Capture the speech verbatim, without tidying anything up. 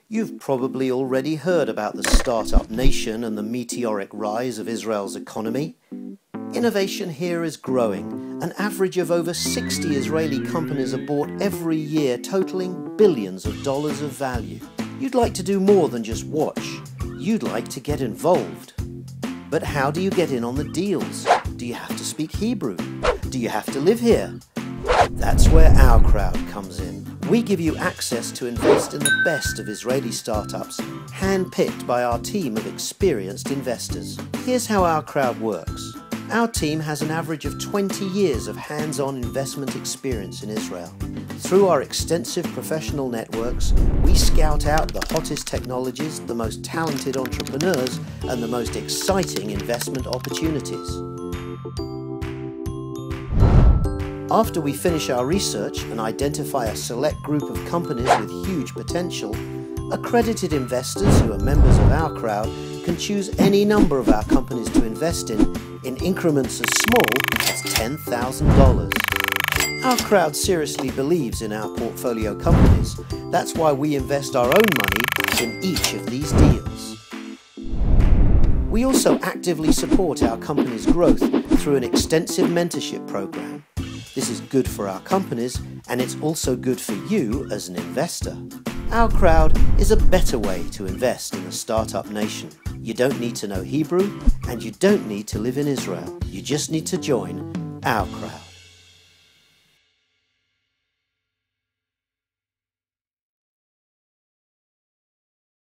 You've probably already heard about the startup nation and the meteoric rise of Israel's economy. Innovation here is growing. An average of over sixty Israeli companies are bought every year, totaling billions of dollars of value. You'd like to do more than just watch. You'd like to get involved. But how do you get in on the deals? Do you have to speak Hebrew? Do you have to live here? That's where Our Crowd comes in. We give you access to invest in the best of Israeli startups, hand-picked by our team of experienced investors. Here's how Our Crowd works. Our team has an average of twenty years of hands-on investment experience in Israel. Through our extensive professional networks, we scout out the hottest technologies, the most talented entrepreneurs, and the most exciting investment opportunities. After we finish our research and identify a select group of companies with huge potential, accredited investors who are members of Our Crowd can choose any number of our companies to invest in, in increments as small as ten thousand dollars. Our Crowd seriously believes in our portfolio companies. That's why we invest our own money in each of these deals. We also actively support our company's growth through an extensive mentorship program. This is good for our companies, and it's also good for you as an investor. Our Crowd is a better way to invest in a startup nation. You don't need to know Hebrew, and you don't need to live in Israel. You just need to join Our Crowd.